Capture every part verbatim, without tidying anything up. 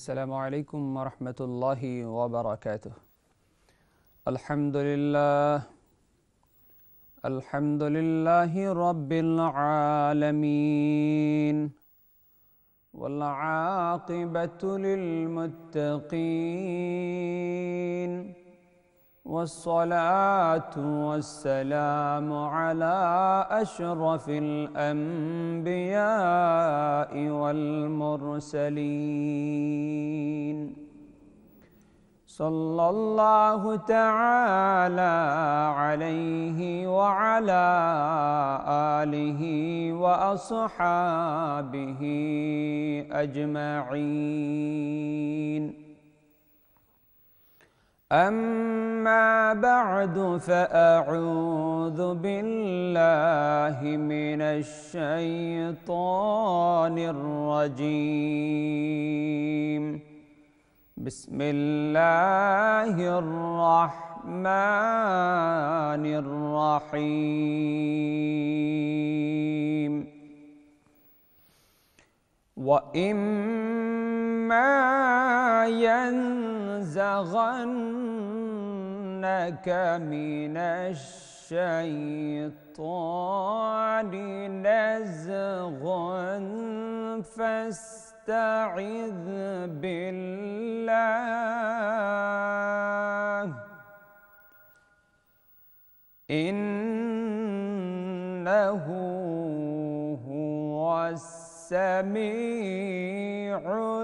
السلام عليكم ورحمة الله وبركاته. الحمد لله الحمد لله رب العالمين والعاقبة للمتقين والصلاة والسلام على أشرف الأنبياء والمرسلين صلى الله تعالى عليه وعلى آله وأصحابه أجمعين. أما بعد فأعوذ بالله من الشيطان الرجيم. بسم الله الرحمن الرحيم. وإما ينزغنك من الشيطان نزغ فاستعذ بالله إنه هو السميع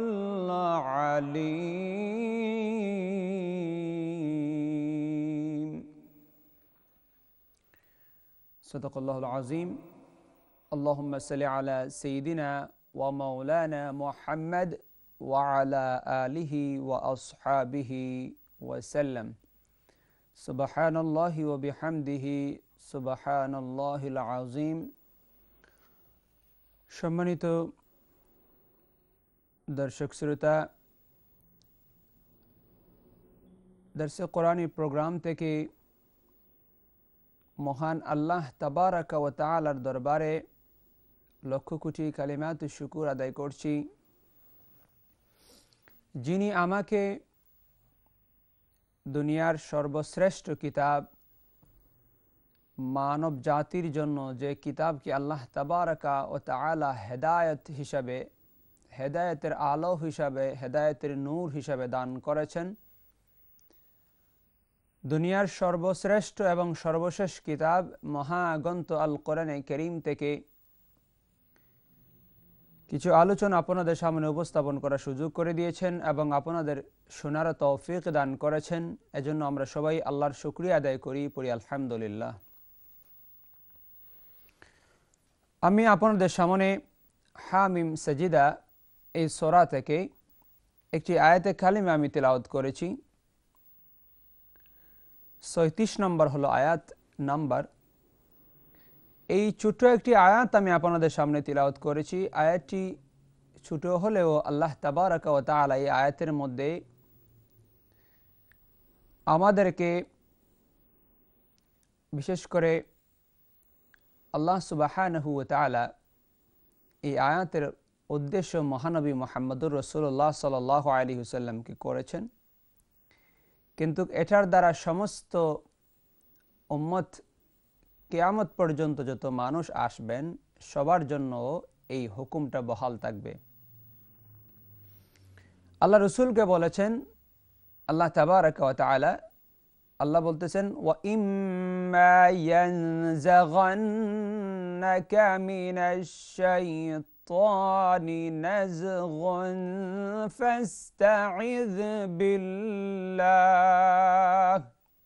العليم. صدق الله العظيم. اللهم صل على سيدنا ومولانا محمد وعلى آله وأصحابه وسلم. سبحان الله وبحمده سبحان الله العظيم. সম্মানিত দর্শক শ্রোতা, দারসে কোরআনী প্রোগ্রাম থেকে মহান আল্লাহ তাবারাকা ওয়া তাআলার দরবারে লক্ষ কোটি কালিমাত শুকর আদায় করছি, যিনি আমাকে দুনিয়ার সর্বশ্রেষ্ঠ কিতাব মানব জাতির জন্য যে কিতাবকে আল্লাহ তাবারাকা ওয়া তাআলা হেদায়েত হিসাবে, হেদায়েতের আলো হিসাবে, হেদায়েতের নূর হিসাবে দান করেছেন, দুনিয়ার সর্বশ্রেষ্ঠ এবং সর্বশেষ কিতাব মহাগ্রন্থ আল কোরআনে কারীম থেকে কিছু আলোচনা আপনাদের সামনে উপস্থাপন করার সুযোগ করে দিয়েছেন এবং আপনাদের শোনার তৌফিক দান করেছেন। এজন্য আমরা সবাই আল্লাহর শুকরিয়া আদায় করি, পড়ি আলহামদুলিল্লাহ। আমি আপনাদের সামনে হামিম সাজিদা এই সূরা থেকে একটি আয়াতে কালিমা আমি তেলাওয়াত করেছি। ছয়ত্রিশ নম্বর হলো আয়াত নাম্বার। এই ছোট একটি আয়াত আমি আপনাদের সামনে তিলাওয়াত করেছি। আয়াতটি ছোট হলেও আল্লাহ তাবারাকা ওয়া তাআলা এই আয়াতের মধ্যে আমাদেরকে বিশেষ করে আল্লাহ সুবহানাহু ওয়া তাআলা এই আয়াতের উদ্দেশ্য মহানবী মুহাম্মদুর রাসূলুল্লাহ সাল্লাল্লাহু আলাইহি ওয়াসাল্লামকে করেছেন, কিন্তু এটার দ্বারা সমস্ত উম্মত কিয়ামত পর্যন্ত যত মানুষ আসবেন সবার জন্য এই হুকুমটা বহাল থাকবে। আল্লাহ রাসূলকে বলেছেন আল্লাহ তাবারাকা ওয়া তাআলা, আল্লাহ বলতেছেন ওয়া ইম্মা ইয়ানজাগান্নাকা মিনাশ শাইতানি নাযগুন ফাস্তাইয বিল্লাহ।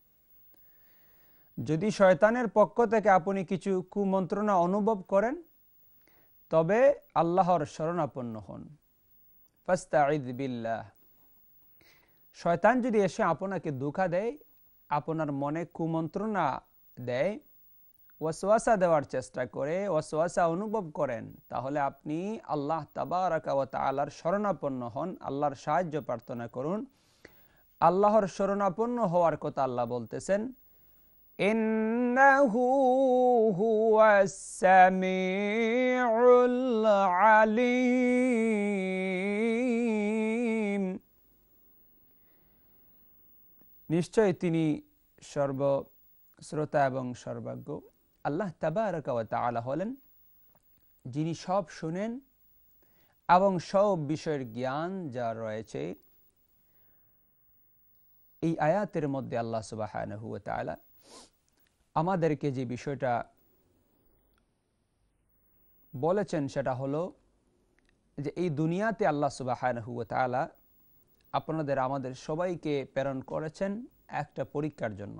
যদি শয়তানের পক্ষ থেকে আপনি কিছু কুমন্ত্রণা অনুভব করেন তবে আল্লাহর শরণাপন্ন হন। ফাস্তাইয বিল্লাহ। শয়তান যদি এসে আপনাকে ধোঁকা দেয়, আপনার মনে কুমন্ত্রণা দেয়, ওয়াসওয়াসা দেওয়ার চেষ্টা করে, ওয়াসওয়াসা অনুভব করেন, তাহলে আপনি আল্লাহ তাবারাকা ওয়া তাআলার শরণাপন্ন হন, আল্লাহর সাহায্য প্রার্থনা করুন। আল্লাহর শরণাপন্ন হওয়ার কথা আল্লাহ বলতেছেন, إنه هو السميع العليم নিশ্চয়ই তিনি সর্বশ্রোতা এবং সর্বজ্ঞ। আল্লাহ তাবারাকা ওয়া তাআলা হলেন যিনি সব শুনেন এবং সব বিষয়ের জ্ঞান যা রয়েছে। এই আয়াতের মধ্যে আল্লাহ সুবহানাহু ওয়া তাআলা আমাদেরকে যে বিষয়টা বলেছেন সেটা হলো যে এই দুনিয়াতে আল্লাহ সুবহানাহু ওয়া তাআলা আপনাদের আমাদের সবাইকে প্রেরণ করেছেন একটা পরীক্ষার জন্য।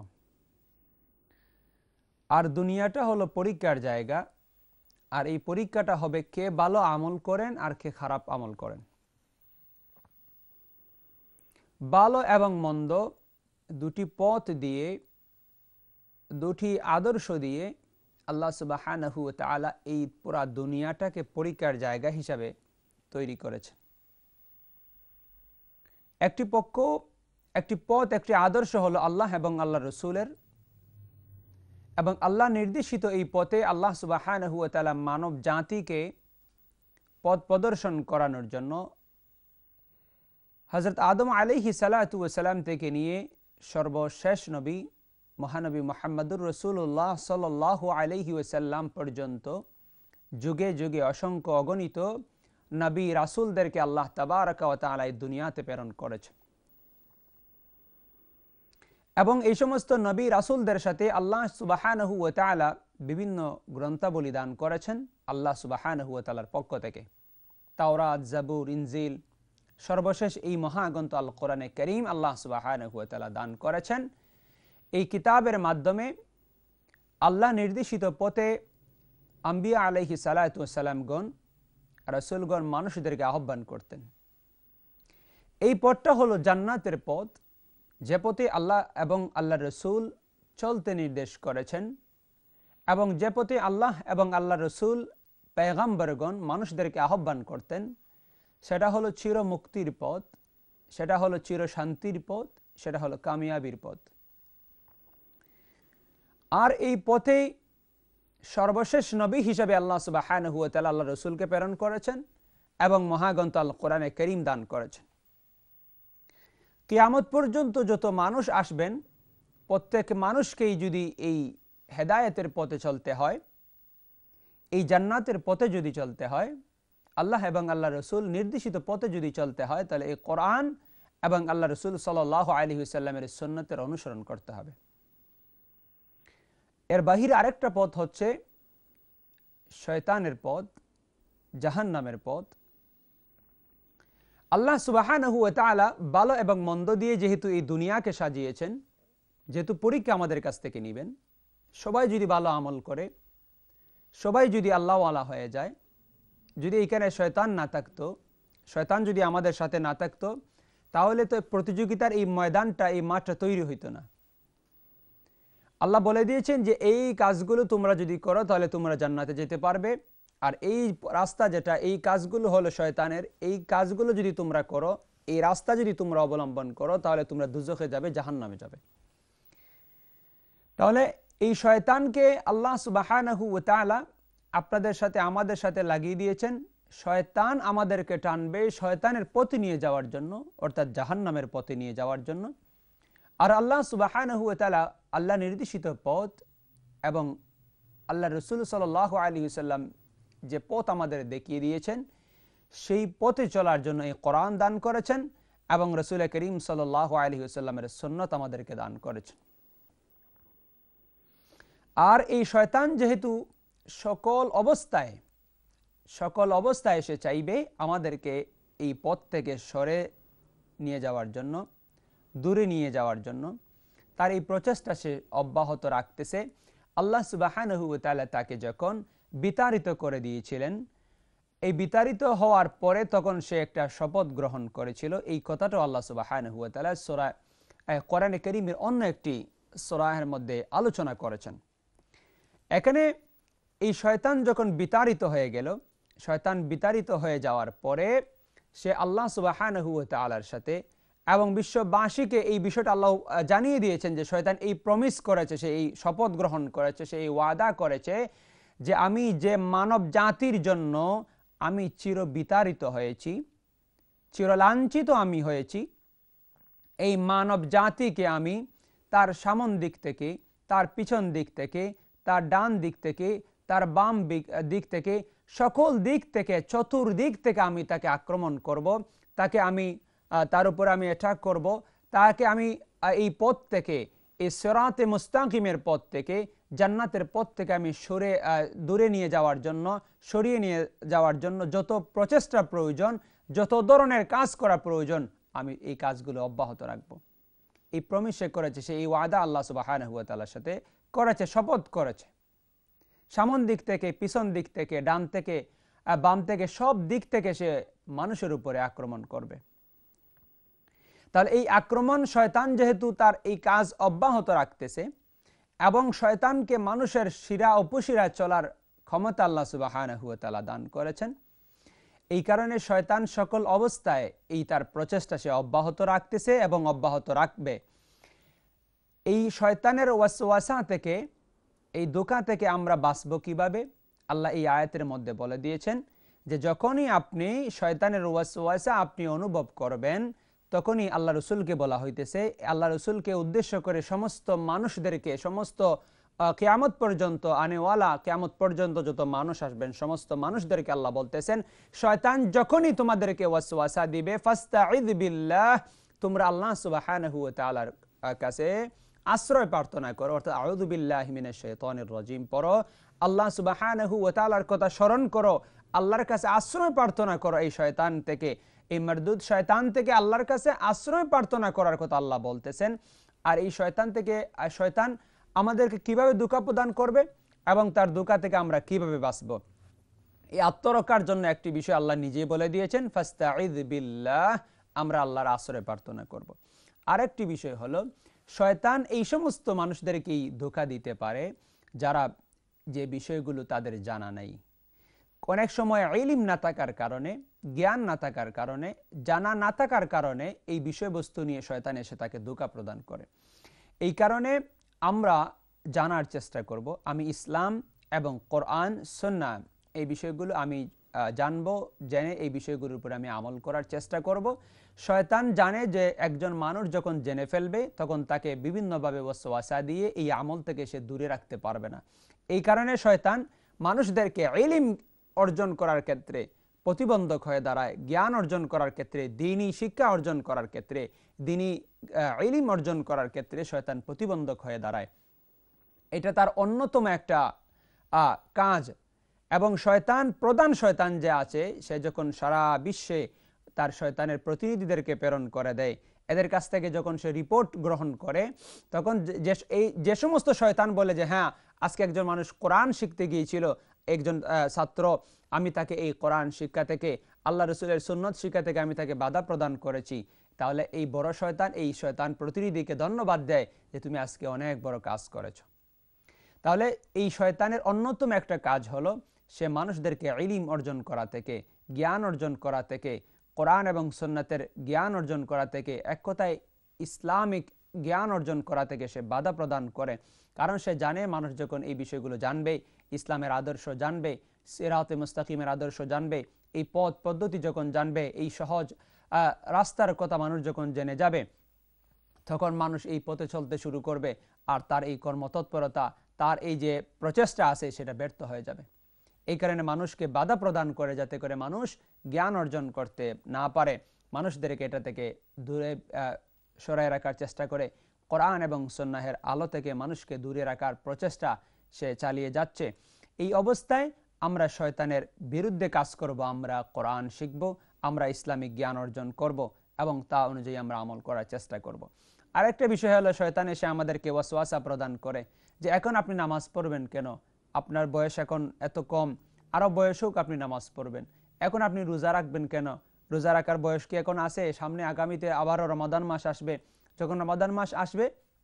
আর দুনিয়াটা হলো পরীক্ষার জায়গা, আর এই পরীক্ষাটা হবে কে ভালো আমল করেন আর কে খারাপ আমল করেন। ভালো এবং মন্দ দুটি পথ দিয়ে, দুটি আদর্শ দিয়ে আল্লাহ সুবহানাহু ওয়া তাআলা এই পুরা দুনিয়াটাকে পরীক্ষার জায়গা হিসাবে তৈরি করেছেন। একটি পক্ষ, একটি পথ, একটি আদর্শ হলো আল্লাহ এবং আল্লাহ রসুলের, এবং আল্লাহ নির্দেশিত এই পথে আল্লাহ সুবহানাহু ওয়া তাআলা মানব জাতিকে পথ প্রদর্শন করানোর জন্য হযরত আদম আলাইহিস সালাতু ওয়াস সালাম থেকে নিয়ে সর্বশেষ নবী মহানবী মুহাম্মদুর রাসূলুল্লাহ সাল্লাল্লাহু আলাইহি ওয়াসাল্লাম পর্যন্ত যুগে যুগে অসংখ্য অগণিত নবী রাসূলদেরকে আল্লাহ তাবারাকা ওয়া তাআলা এই দুনিয়াতে প্রেরণ করেছেন। এবং এই সমস্ত নবী রাসূলদের সাথে আল্লাহ সুবহানাহু ওয়া তাআলা বিভিন্ন গ্রন্থাবলী দান করেছেন আল্লাহ সুবহানাহু ওয়া তাআলার পক্ষ থেকে। তাওরাত, জাবুর, ইনজিল, সর্বশেষ এই মহাগ্রন্থ আল কোরআনে কারীম আল্লাহ সুবহানাহু ওয়া তাআলা দান করেছেন। এই কিতাবের মাধ্যমে আল্লাহ নির্দেশিত পথে আম্বিয়া আলাইহিস সালাতু ওয়াস সালামগণ, রাসূলগণ মানুষদেরকে আহ্বান করতেন। এই পথটা হলো জান্নাতের পথ, যে পথে আল্লাহ এবং আল্লাহ রসুল চলতে নির্দেশ করেছেন, এবং যে পথে আল্লাহ এবং আল্লাহ রসুল পয়গম্বরগণ মানুষদেরকে আহ্বান করতেন, সেটা হলো চির মুক্তির পথ, সেটা হলো চির শান্তির পথ, সেটা হলো কামিয়াবির পথ। আর এই পথে সর্বশেষ নবী হিসাবে আল্লাহ সুবহানাহু ওয়া তাআলা আল্লাহ রসুলকে প্রেরণ করেছেন এবং মহাগ্রন্থ আল কোরআনে কারীম দান করেছেন। কিয়ামত পর্যন্ত যত মানুষ আসবেন, প্রত্যেক মানুষকেই যদি এই হেদায়েতের পথে চলতে হয়, এই জান্নাতের পথে যদি চলতে হয়, আল্লাহ এবং আল্লাহ রসুল নির্দেশিত পথে যদি চলতে হয়, তাহলে এই কোরআন এবং আল্লাহ রসুল সাল্লাল্লাহু আলাইহি ওয়াসাল্লামের সুন্নতের অনুসরণ করতে হবে। এর বাহিরে আরেকটা পথ হচ্ছে শয়তানের পথ, জাহান্নামের পথ। আল্লাহ সুবহানাহু ওয়া তাআলা ভালো এবং মন্দ দিয়ে যেহেতু এই দুনিয়াকে সাজিয়েছেন, যেহেতু পরীক্ষা আমাদের কাছ থেকে নেবেন, সবাই যদি ভালো আমল করে, সবাই যদি আল্লাহওয়ালা হয়ে যায়, যদি এখানে শয়তান না থাকতো, শয়তান যদি আমাদের সাথে না থাকতো, তাহলে তো প্রতিযোগিতার এই ময়দানটা, এই মাঠটা তৈরি হইতো না। আল্লাহ বলে দিয়েছেন যে এই কাজগুলো তোমরা যদি করো তাহলে তোমরা জান্নাতে যেতে পারবে, আর এই রাস্তা যেটা, এই কাজগুলো হলো শয়তানের, এই কাজগুলো যদি তোমরা করো, এই রাস্তা যদি তোমরা অবলম্বন করো, তাহলে তোমরা দুজখে যাবে, জাহান্নামে যাবে। তাহলে এই শয়তানকে আল্লাহ সুবহানাহু ওয়া তাআলা আপনাদের সাথে আমাদের সাথে লাগিয়ে দিয়েছেন। শয়তান আমাদেরকে টানবে শয়তানের পথে নিয়ে যাওয়ার জন্য, অর্থাৎ জাহান্নামের পথে নিয়ে যাওয়ার জন্য। আর আল্লাহ সুবহানাহু ওয়া তাআলা আল্লাহ নির্দেশিত পথ এবং আল্লাহ রসুল সাল্লাল্লাহু আলাইহি ওয়াসাল্লাম যে পথ আমাদের দেখিয়ে দিয়েছেন, সেই পথে চলার জন্য এই কোরআন দান করেছেন এবং রসুল করিম সাল্লাল্লাহু আলাইহি ওয়াসাল্লামের সুন্নাত আমাদেরকে দান করেছেন। আর এই শয়তান যেহেতু সকল অবস্থায় সকল অবস্থায় সে চাইবে আমাদেরকে এই পথ থেকে সরে নিয়ে যাওয়ার জন্য, দূরে নিয়ে যাওয়ার জন্য, তার এই প্রচেষ্টা সে অব্যাহত রাখতেছে। আল্লাহ সুবহানাহু ওয়া তাআলা তাকে যখন বিতাড়িত করে দিয়েছিলেন, এই বিতাড়িত হওয়ার পরে তখন সে একটা শপথ গ্রহণ করেছিল। এই কথাটাও আল্লাহ সুবহানাহু ওয়া তাআলা সূরা কোরআনে কারীমের অন্য একটি সূরার মধ্যে আলোচনা করেছেন। এখানে এই শয়তান যখন বিতাড়িত হয়ে গেল, শয়তান বিতাড়িত হয়ে যাওয়ার পরে সে আল্লাহ সুবহানাহু ওয়া তাআলার সাথে এবং বিশ্ববাসীকে এই বিষয়টা আল্লাহ জানিয়ে দিয়েছেন যে শয়তান এই প্রমিস করেছে, সে এই শপথ গ্রহণ করেছে, সে এই ওয়াদা করেছে যে আমি যে মানব জাতির জন্য আমি চির বিতাড়িত হয়েছি, চিরলাঞ্ছিত আমি হয়েছি, এই মানব জাতিকে আমি তার সামন দিক থেকে, তার পিছন দিক থেকে, তার ডান দিক থেকে, তার বাম দিক থেকে, সকল দিক থেকে, চতুর্দিক থেকে আমি তাকে আক্রমণ করব, তাকে আমি তার উপর আমি অ্যাটাক করব, তাকে আমি এই পথ থেকে, এই সিরাতে মুস্তাকিমের পথ থেকে, জান্নাতের পথ থেকে আমি সরে দূরে নিয়ে যাওয়ার জন্য, সরিয়ে নিয়ে যাওয়ার জন্য যত প্রচেষ্টা প্রয়োজন, যত ধরনের কাজ করা প্রয়োজন, আমি এই কাজগুলো অব্যাহত রাখব। এই প্রমিস সে করেছে, সে এই ওয়াদা আল্লাহ সুবহানাহু ওয়া তাআলার সাথে করেছে, শপথ করেছে। সামন দিক থেকে, পিছন দিক থেকে, ডান থেকে, বাম থেকে, সব দিক থেকে সে মানুষের উপরে আক্রমণ করবে। তাহলে এই আক্রমণ, শয়তান যেহেতু তার এই কাজ অব্যাহত রাখতেছে এবং শয়তানকে মানুষের শিরা উপশিরা চলার ক্ষমতা আল্লাহ সুবহানাহু ওয়া তাআলা দান করেছেন, এই কারণে শয়তান সকল অবস্থায় এই তার প্রচেষ্টা সে অব্যাহত রাখতেছে এবং অব্যাহত রাখবে। এই শয়তানের ওয়াসওয়াসা থেকে, এই ধোঁকা থেকে আমরা বাঁচব কিভাবে? আল্লাহ এই আয়াতের মধ্যে বলে দিয়েছেন যে যখনই আপনি শয়তানের ওয়াসওয়াসা আপনি অনুভব করবেন, তখনই আল্লাহ রসুলকে বলা হইতেছে, আল্লাহ রসুলকে উদ্দেশ্য করে সমস্ত মানুষদেরকে, সমস্ত কিয়ামত পর্যন্ত আনেওয়ালা, কিয়ামত পর্যন্ত যত মানুষ আসবেন সমস্ত মানুষদেরকে আল্লাহ বলতেছেন, শয়তান যখনই তোমাদেরকে ওয়াসওয়াসা দিবে, ফাস্তাইদ বিল্লাহ, তোমরা আল্লাহ সুবহানাহু ওয়া তাআলার কাছে আশ্রয় প্রার্থনা করো, অর্থাৎ আউযু বিল্লাহি মিনাশ শাইতানির রাজিম পড়ো, আল্লাহ সুবহানাহু ওয়া তাআলার কথা স্মরণ করো, আল্লাহর কাছে আশ্রয় প্রার্থনা করো এই শয়তান থেকে, এই মারদুদ শয়তান থেকে আল্লাহর কাছে আশ্রয় প্রার্থনা করার কথা আল্লাহ বলতেছেন। আর এই শয়তান থেকে, শয়তান আমাদেরকে কিভাবে ধোঁকা প্রদান করবে এবং তার ধোঁকা থেকে আমরা কিভাবে বাঁচব, এই আত্মরক্ষার জন্য একটি বিষয় আল্লাহ নিজেই বলে দিয়েছেন, ফাস্তাইদ বিল্লাহ, আমরা আল্লাহর আশ্রয় প্রার্থনা করব। আরেকটি বিষয় হলো, শয়তান এই সমস্ত মানুষদেরকেই ধোঁকা দিতে পারে যারা, যে বিষয়গুলো তাদের জানা নাই। অনেক সময় ইলম না থাকার কারণে, জ্ঞান না থাকার কারণে, জানা না থাকার কারণে এই বিষয়বস্তু নিয়ে শয়তান এসে তাকে ধোঁকা প্রদান করে। এই কারণে আমরা জানার চেষ্টা করব, আমি ইসলাম এবং কোরআন সুন্নাহ এই বিষয়গুলো আমি জানবো, জেনে এই বিষয়গুলোর উপরে আমি আমল করার চেষ্টা করব। শয়তান জানে যে একজন মানুষ যখন জেনে ফেলবে তখন তাকে বিভিন্নভাবে ওয়াসওয়াসা দিয়ে এই আমল থেকে সে দূরে রাখতে পারবে না। এই কারণে শয়তান মানুষদেরকে ইলম অর্জন করার ক্ষেত্রে প্রতিবন্ধক হয়ে দাঁড়ায়, জ্ঞান অর্জন করার ক্ষেত্রে, দ্বীনি শিক্ষা অর্জন করার ক্ষেত্রে, দ্বীনি ইলম অর্জন করার ক্ষেত্রে শয়তান প্রতিবন্ধক হয়ে দাঁড়ায়। এটা তার অন্যতম একটা কাজ। এবং শয়তান, প্রধান শয়তান যে আছে, সে যখন সারা বিশ্বে তার শয়তানের প্রতিনিধিদেরকে প্রেরণ করে দেয়, এদের কাছ থেকে যখন সে রিপোর্ট গ্রহণ করে, তখন যে এই যে সমস্ত শয়তান বলে যে হ্যাঁ আজকে একজন মানুষ কোরআন শিখতে গিয়েছিল, একজন ছাত্র, আমি তাকে এই কোরআন শিক্ষা থেকে, আল্লাহ রসুলের সুন্নত শিক্ষা থেকে আমি তাকে বাধা প্রদান করেছি, তাহলে এই বড় শয়তান এই শয়তান প্রতিনিধিকে ধন্যবাদ দেয় যে তুমি আজকে অনেক বড় কাজ করেছো। তাহলে এই শয়তানের অন্যতম একটা কাজ হলো, সে মানুষদেরকে ইলম অর্জন করা থেকে, জ্ঞান অর্জন করা থেকে, কোরআন এবং সুন্নাতের জ্ঞান অর্জন করা থেকে, এক কথায় ইসলামিক জ্ঞান অর্জন করা থেকে সে বাধা প্রদান করে। কারণ সে জানে মানুষ যখন এই বিষয়গুলো জানবে, ইসলামের আদর্শ জানবে, সিরাতে মুস্তাকিমের আদর্শ জানবে, এই পথ পদ্ধতি যখন জানবে, এই সহজ রাস্তার কথা মানুষ যখন জেনে যাবে, তখন মানুষ এই পথে চলতে শুরু করবে, আর তার এই কর্মতৎপরতা, তার এই যে প্রচেষ্টা আছে সেটা ব্যর্থ হয়ে যাবে। এই কারণে মানুষকে বাধা প্রদান করে, যাতে করে মানুষ জ্ঞান অর্জন করতে না পারে, মানুষদেরকে এটা থেকে দূরে সরায় রাখার চেষ্টা করে, কোরআন এবং সুন্নাহের আলো থেকে মানুষকে দূরে রাখার প্রচেষ্টা সে চালিয়ে যাচ্ছে। এই অবস্থায় আমরা শয়তানের বিরুদ্ধে কাজ করব, আমরা কোরআন শিখব, আমরা ইসলামিক জ্ঞান অর্জন করব এবং তা অনুযায়ী আমরা আমল করার চেষ্টা করব। আরেকটা বিষয় হলো, শয়তান এসে আমাদেরকে ওয়াসওয়াসা প্রদান করে যে এখন আপনি নামাজ পড়বেন কেন, আপনার বয়স এখন এত কম, আরও বয়স হোক আপনি নামাজ পড়বেন, এখন আপনি রোজা রাখবেন কেন, রোজা রাখার বয়স কি এখন আছে, সামনে আগামীতে আবারও রমাদান মাস আসবে, যখন রমাদান মাস আসবে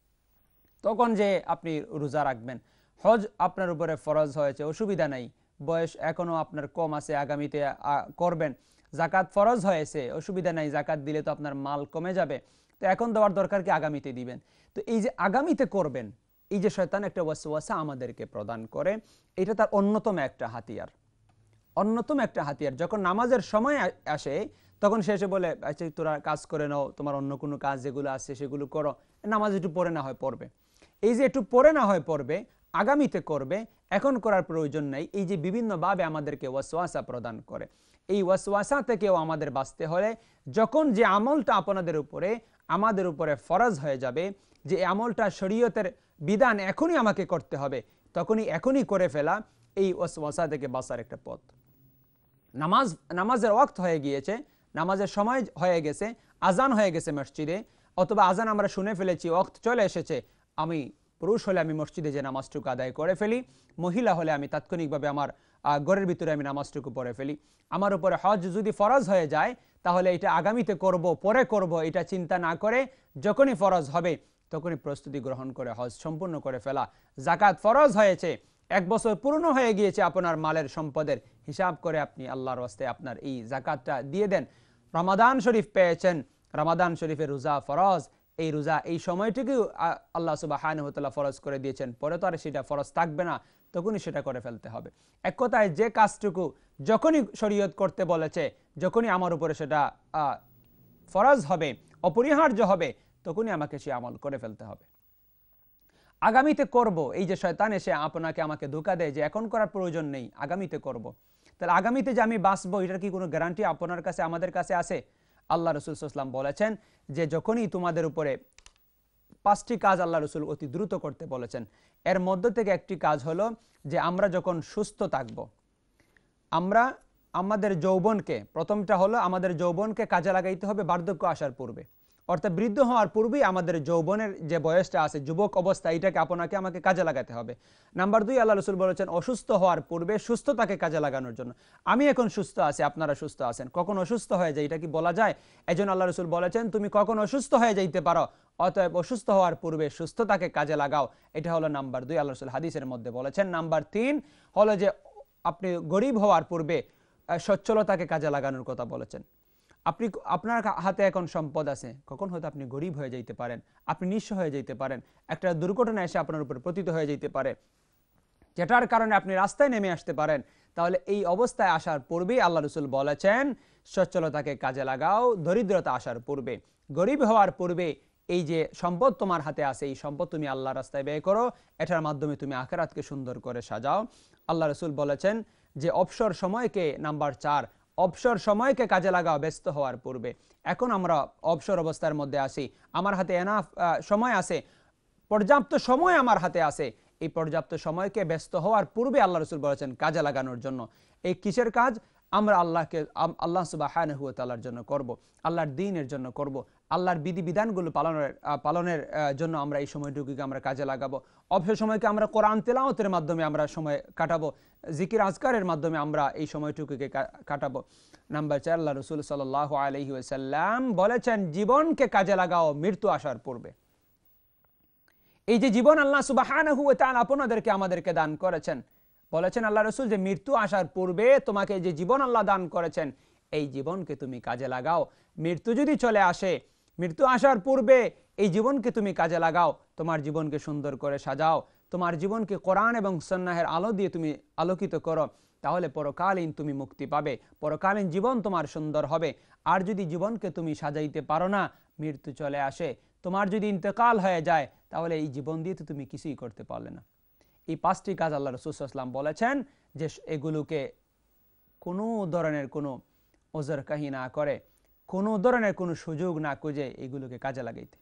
তখন যে আপনি রোজা রাখবেন, হজ আপনার উপরে ফরজ হয়েছে, অসুবিধা নাই, বয়স এখনও আপনার কম আছে, আগামীতে করবেন, জাকাত ফরজ হয়েছে, অসুবিধা নাই, জাকাত দিলে তো আপনার মাল কমে যাবে, তো এখন দেওয়ার দরকার কি, আগামীতে দিবেন। তো এই যে আগামীতে করবেন, এই যে শয়তান একটা ওয়াসওয়াসা আমাদেরকে প্রদান করে, এটা তার অন্যতম একটা হাতিয়ার। অন্যতম একটা হাতিয়ার। যখন নামাজের সময় আসে তখন সে এসে বলে, আচ্ছা তোরা কাজ করে নাও, তোমার অন্য কোনো কাজ যেগুলো আছে সেগুলো করো, নামাজ একটু পড়ে না হয় পড়বে। এই যে একটু পড়ে না হয় পড়বে, আগামীতে করবে, এখন করার প্রয়োজন নেই, এই যে বিভিন্নভাবে আমাদেরকে ওয়াসওয়াসা প্রদান করে, এই ওয়াসওয়াসা থেকেও আমাদের বাঁচতে হলে যখন যে আমলটা আপনাদের উপরে আমাদের উপরে ফরজ হয়ে যাবে, যে আমলটা শরীয়তের বিধান এখনই আমাকে করতে হবে, তখনই এখনই করে ফেলা এই ওয়াসওয়াসা থেকে বাঁচার একটা পথ। নামাজ নামাজের ওয়াক্ত হয়ে গিয়েছে, নামাজের সময় হয়ে গেছে, আজান হয়ে গেছে মসজিদে, অথবা আজান আমরা শুনে ফেলেছি, ওয়াক্ত চলে এসেছে, আমি পুরুষ হলে আমি মসজিদে যে নামাজটুকু আদায় করে ফেলি, মহিলা হলে আমি তাৎক্ষণিকভাবে আমার ঘরের ভিতরে আমি নামাজটুকু পড়ে ফেলি। আমার উপরে হজ যদি ফরজ হয়ে যায় তাহলে এটা আগামীতে করব, পরে করব, এটা চিন্তা না করে যখনই ফরজ হবে তখনই প্রস্তুতি গ্রহণ করে হজ সম্পূর্ণ করে ফেলা। জাকাত ফরজ হয়েছে, এক বছর পূর্ণ হয়ে গিয়েছে আপনার মালের সম্পদের, হিসাব করে আপনি আল্লাহর ওয়াস্তে আপনার এই জাকাতটা দিয়ে দেন। রমাদান শরীফ পেয়েছেন, রমাদান শরীফের রোজা ফরজ, এই রোজা এই সময়টুকু আল্লাহ সুবহানাহু ওয়া তাআলা ফরজ করে দিয়েছেন, পরে তো আর সেটা ফরজ থাকবে না, তখনই সেটা করে ফেলতে হবে। এক কথায় যে কাজটুকু যখনই শরীয়ত করতে বলেছে, যখনই আমার উপরে সেটা ফরজ হবে, অপরিহার্য হবে, তখনই আমাকে সে আমল করে ফেলতে হবে। আগামীতে করব, এই যে শয়তান এসে আপনাকে আমাকে ধোঁকা দেয় যে এখন করার প্রয়োজন নেই, আগামীতে করব, তাহলে আগামীতে যে আমি বাঁচবো এটার কি কোনো গ্যারান্টি আপনার কাছে আমাদের কাছে আছে? আল্লাহ রসুল সাল্লাল্লাহু আলাইহি ওয়াসাল্লাম বলেছেন যে যখনই তোমাদের উপরে পাঁচটি কাজ আল্লাহ রসুল অতি দ্রুত করতে বলেছেন, এর মধ্য থেকে একটি কাজ হলো যে আমরা যখন সুস্থ থাকব, আমরা আমাদের যৌবনকে, প্রথমটা হলো আমাদের যৌবনকে কাজে লাগাইতে হবে বার্ধক্য আসার পূর্বে, অর্থাৎ বৃদ্ধ হওয়ার পূর্বেই আমাদের যৌবনের যে বয়সটা আছে, যুবক অবস্থা, এটাকে আপনাকে আমাকে কাজে লাগাতে হবে। নাম্বার দুই, আল্লাহ রসুল বলেছেন অসুস্থ হওয়ার পূর্বে সুস্থতাকে কাজে লাগানোর জন্য। আমি এখন সুস্থ আছি, আপনারা সুস্থ আছেন, কখন অসুস্থ হয়ে যায় এটা কি বলা যায়? এই জন্য আল্লাহ রসুল বলেছেন তুমি কখন অসুস্থ হয়ে যাইতে পারো, অতএব অসুস্থ হওয়ার পূর্বে সুস্থতাকে কাজে লাগাও। এটা হলো নাম্বার দুই, আল্লাহ রসুল হাদিসের মধ্যে বলেছেন। নাম্বার তিন হলো যে আপনি গরিব হওয়ার পূর্বে সচ্ছলতাকে কাজে লাগানোর কথা বলেছেন। আপনি আপনার হাতে এখন সম্পদ আছে, কখন হয়তো আপনি গরিব হয়ে যাইতে পারেন, আপনি নিঃস্ব হয়ে যাইতে পারেন, একটা দুর্ঘটনা এসে আপনার উপর পতিত হয়ে যাইতে পারে, যেটার কারণে আপনি রাস্তায় নেমে আসতে পারেন। তাহলে এই অবস্থায় আসার পূর্বেই আল্লাহ রসুল বলেছেন সচ্ছলতাকে কাজে লাগাও দরিদ্রতা আসার পূর্বে। গরিব হওয়ার পূর্বে এই যে সম্পদ তোমার হাতে আছে, এই সম্পদ তুমি আল্লাহর রাস্তায় ব্যয় করো, এটার মাধ্যমে তুমি আখিরাতকে সুন্দর করে সাজাও। আল্লাহ রসুল বলেছেন যে অবসর সময়কে, নাম্বার চার, অবসর সময়কে কাজে লাগাও ব্যস্ত হওয়ার পূর্বে। এখন আমরা অবসর অবস্থার মধ্যে আছি, আমার হাতে এনাফ সময় আছে, পর্যাপ্ত সময় আমার হাতে আছে, এই পর্যাপ্ত সময়কে ব্যস্ত হওয়ার পূর্বে আল্লাহ রসুল বলেছেন কাজে লাগানোর জন্য। এই কিসের কাজ? আমরা আল্লাহকে আল্লাহ সুবহানাহু ওয়া তাআলার জন্য করব, আল্লাহর দ্বীনের জন্য করব, আল্লাহর বিধিবিধানগুলো পালনের পালনের জন্য আমরা এই সময়টুকুকে আমরা কাজে লাগাবো। অবসর সময়কে আমরা কোরআন তেলাওয়াতের মাধ্যমে আমরা সময় কাটাবো, জিকির আজকারের মাধ্যমে আমরা এই সময়টুকুকে কাটাবো। নাম্বার চার, আল্লাহ রসুল সাল্লাল্লাহু আলাইহি ওয়াসাল্লাম বলেছেন জীবনকে কাজে লাগাও মৃত্যু আসার পূর্বে। এই যে জীবন আল্লাহ সুবহানাহু ওয়া তাআলা আপনাদেরকে আমাদেরকে দান করেছেন, বলেছেন আল্লাহ রসুল যে মৃত্যু আসার পূর্বে তোমাকে যে জীবন আল্লাহ দান করেছেন, এই জীবনকে তুমি কাজে লাগাও। মৃত্যু যদি চলে আসে, মৃত্যু আসার পূর্বে এই জীবনকে তুমি কাজে লাগাও, তোমার জীবনকে সুন্দর করে সাজাও, তোমার জীবনকে কোরআন এবং সুন্নাহের আলো দিয়ে তুমি আলোকিত করো, তাহলে পরকালীন তুমি মুক্তি পাবে, পরকালীন জীবন তোমার সুন্দর হবে। আর যদি জীবনকে তুমি সাজাইতে পারো না, মৃত্যু চলে আসে, তোমার যদি ইন্তেকাল হয়ে যায়, তাহলে এই জীবন দিয়ে তো তুমি কিছুই করতে পারলে না। এই পাঁচটি কাজ আল্লাহ রাসূল সাল্লাল্লাহু আলাইহি ওয়াসাল্লাম বলেছেন যে এগুলোকে কোনো ধরনের কোনো ওজরকাহি না করে, কোনো ধরনের কোনো সুযোগ না খুঁজে এগুলোকে কাজে লাগাইতে।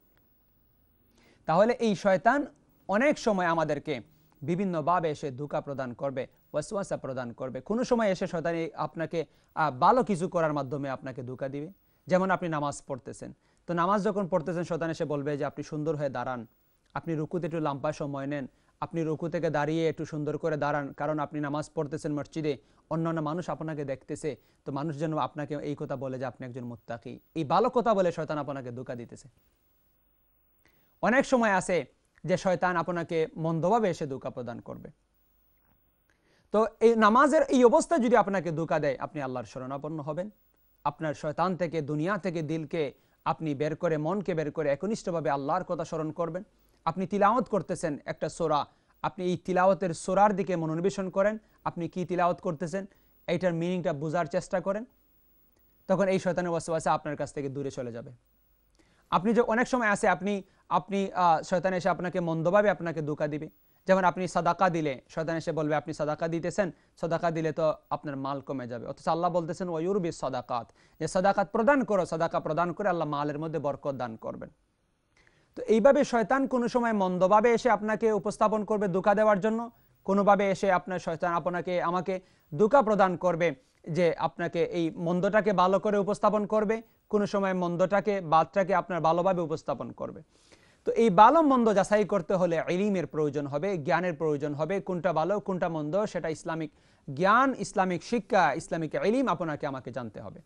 তাহলে এই শয়তান অনেক সময় আমাদেরকে বিভিন্নভাবে এসে ধোঁকা প্রদান করবে, ওয়াসওয়াসা প্রদান করবে। কোনো সময় এসে শয়তান আপনাকে ভালো কিছু করার মাধ্যমে আপনাকে ধোঁকা দিবে। যেমন আপনি নামাজ পড়তেছেন, তো নামাজ যখন পড়তেছেন শয়তান এসে বলবে যে আপনি সুন্দর হয়ে দাঁড়ান, আপনি রুকুতে একটু লম্বা সময় নেন, আপনি রুকু থেকে দাঁড়িয়ে একটু সুন্দর করে দাঁড়ান, কারণ আপনি নামাজ পড়তেছেন মসজিদে, অন্যান্য মানুষ আপনাকে দেখতেছে, তো মানুষ যেন আপনাকে এই কথা বলে যে আপনি একজন মুত্তাকি। এই ভালো কথা বলে শয়তান আপনাকে ধোঁকা দিতেছে। অনেক সময় আছে যে শয়তান আপনাকে মন্দভাবে এসে ধোঁকা প্রদান করবে। তো এই নামাজের এই অবস্থা যদি আপনাকে ধোঁকা দেয়, আপনি আল্লাহর শরণাপন্ন হবেন, আপনার শয়তান থেকে, দুনিয়া থেকে দিলকে আপনি বের করে, মনকে বের করে একনিষ্ঠভাবে আল্লাহর কথা স্মরণ করবেন। আপনি তিলাওয়াত করতেছেন একটা সূরা, আপনি এই তিলাওয়াতের সূরার দিকে মনোনিবেশন করেন, আপনি কি তিলাওয়াত করতেছেন, এইটার মিনিংটা বোঝার চেষ্টা করেন, তখন এই শয়তানের ওয়াসওয়াসা আপনার কাছ থেকে দূরে চলে যাবে। আপনি যে অনেক সময় আছে আপনি আপনি শয়তান এসে আপনাকে মন্দভাবে আপনাকে ধোঁকা দিবে। যেমন আপনি সাদাকা দিলে শয়তান এসে বলবে আপনি সাদাকা দিতেছেন, সাদাকা দিলে তো আপনার মাল কমে যাবে, অথচ আল্লাহ বলতেছেন ওয়ায়ুরবি সাদাকাত, যে সাদাকাত প্রদান করো, সাদাকা প্রদান করে আল্লাহ মালের মধ্যে বরকত দান করবেন। তো এইভাবে শয়তান কোনো সময় মন্দভাবে এসে আপনাকে উপস্থাপন করবে ধোঁকা দেওয়ার জন্য, কোনোভাবে এসে আপনার শয়তান আপনাকে আমাকে ধোঁকা প্রদান করবে যে আপনাকে এই মন্দটাকে ভালো করে উপস্থাপন করবে, কোনো সময় মন্দটাকে বাদটাকে আপনার ভালোভাবে উপস্থাপন করবে। তো এই ভালো মন্দ যাচাই করতে হলে ইলমের প্রয়োজন হবে, জ্ঞানের প্রয়োজন হবে, কোনটা ভালো কোনটা মন্দ সেটা ইসলামিক জ্ঞান, ইসলামিক শিক্ষা, ইসলামিক ইলম আপনাকে আমাকে জানতে হবে।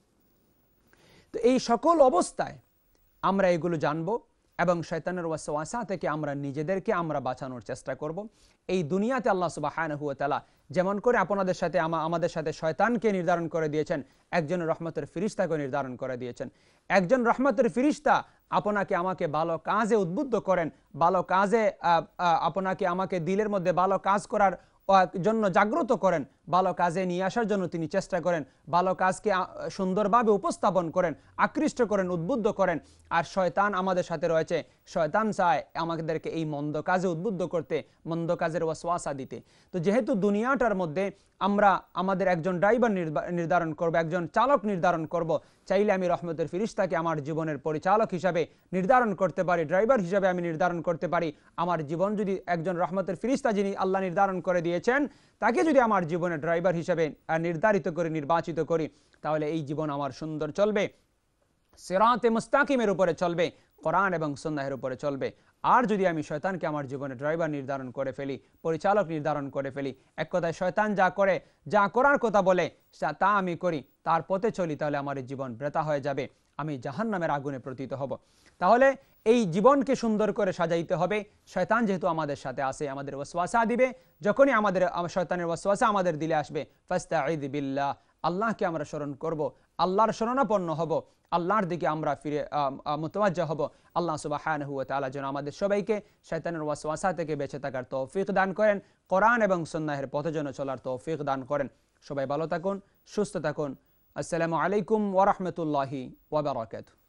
তো এই সকল অবস্থায় আমরা এগুলো জানবো এবং শয়তানের ওয়াসওয়াসা থেকে আমরা নিজেদেরকে আমরা বাঁচানোর চেষ্টা করব। এই দুনিয়াতে আল্লাহ সুবহানাহু ওয়া তাআলা যেমন করে আপনাদের সাথে আমাদের সাথে শয়তানকে নির্ধারণ করে দিয়েছেন, একজন রহমতের ফেরেশতাকে নির্ধারণ করে দিয়েছেন। একজন রহমতের ফেরেশতা আপনাকে আমাকে ভালো কাজে উদ্বুদ্ধ করেন, ভালো কাজে আপনাকে আমাকে দিলের মধ্যে ভালো কাজ করার জন্য জাগ্রত করেন, ভালো কাজে নিয়ে আসার জন্য তিনি চেষ্টা করেন, ভালো কাজকে সুন্দরভাবে উপস্থাপন করেন, আকৃষ্ট করেন, উদ্বুদ্ধ করেন। আর শয়তান আমাদের সাথে রয়েছে, শয়তান চায় আমাদেরকে এই মন্দ কাজে উদ্বুদ্ধ করতে, মন্দ কাজের ওয়াসওয়াসা দিতে। তো যেহেতু দুনিয়াটার মধ্যে আমরা আমাদের একজন ড্রাইভার নির্ধারণ করব, একজন চালক নির্ধারণ করব, চাইলে আমি রহমতের ফেরেশতাকে আমার জীবনের পরিচালক হিসাবে নির্ধারণ করতে পারি, ড্রাইভার হিসাবে আমি নির্ধারণ করতে পারি। আমার জীবন যদি একজন রহমতের ফেরেশতা যিনি আল্লাহ নির্ধারণ করে দিয়েছেন তাকে যদি আমার জীবনের ড্রাইভার হিসাবে নির্ধারিত করে নির্বাচিত করি, তাহলে এই জীবন আমার সুন্দর চলবে, সিরাতে মুস্তাকিমের উপরে চলবে, কোরআন এবং সুন্নাহের উপরে চলবে। আর যদি আমি শয়তানকে আমার জীবনে ড্রাইভার নির্ধারণ করে ফেলি, পরিচালক নির্ধারণ করে ফেলি, এক কথায় শয়তান যা করে, যা করার কথা বলে তা আমি করি, তার পথে চলি, তাহলে আমার জীবন বৃথা হয়ে যাবে, আমি জাহান্নামের আগুনে পতিত হব। তাহলে এই জীবনকে সুন্দর করে সাজাইতে হবে। শয়তান যেহেতু আমাদের সাথে আসে, আমাদের ওয়াসওয়াসা দিবে, যখনই আমাদের শয়তানের ওয়াসওয়াসা আমাদের দিলে আসবে, ফাস্তাঈদ বিল্লাহ, আল্লাহকে আমরা স্মরণ করব, আল্লাহর শরণাপন্ন হব, আল্লাহর দিকে আমরা ফিরে মুতাওয়াজ্জা হব। আল্লাহ সুবহানাহু ওয়া তাআলা যেন আমাদের সবাইকে শয়তানের ওয়াসওয়াসা থেকে বেঁচে থাকার তৌফিক দান করেন, কোরআন এবং সুন্নাহের পথে যেন চলার তৌফিক দান করেন। সবাই ভালো থাকুন, সুস্থ থাকুন। আসসালামু আলাইকুম ওয়া রাহমাতুল্লাহি ওয়া বারাকাতুহু।